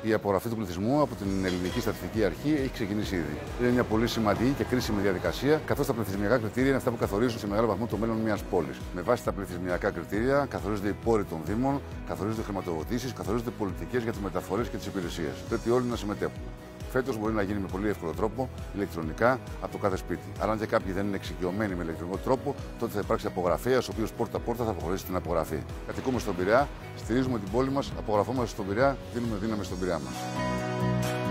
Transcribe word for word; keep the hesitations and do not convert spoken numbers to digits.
Η απογραφή του πληθυσμού από την Ελληνική Στατιστική Αρχή έχει ξεκινήσει ήδη. Είναι μια πολύ σημαντική και κρίσιμη διαδικασία, καθώς τα πληθυσμιακά κριτήρια είναι αυτά που καθορίζουν σε μεγάλο βαθμό το μέλλον μιας πόλης. Με βάση τα πληθυσμιακά κριτήρια καθορίζονται οι πόροι των Δήμων, καθορίζονται χρηματοδοτήσεις, καθορίζονται πολιτικές για τις μεταφορές και τις υπηρεσίες. Πρέπει όλοι να συμμετέχουν. Φέτος μπορεί να γίνει με πολύ εύκολο τρόπο, ηλεκτρονικά, από το κάθε σπίτι. Αλλά αν και κάποιοι δεν είναι εξοικειωμένοι με ηλεκτρονικό τρόπο, τότε θα υπάρξει απογραφέας, ο οποίος πόρτα-πόρτα θα αποχωρήσει την απογραφή. Κατοικούμε στον Πειραιά, στηρίζουμε την πόλη μας, απογραφόμαστε στον Πειραιά, δίνουμε δύναμη στον Πειραιά μας.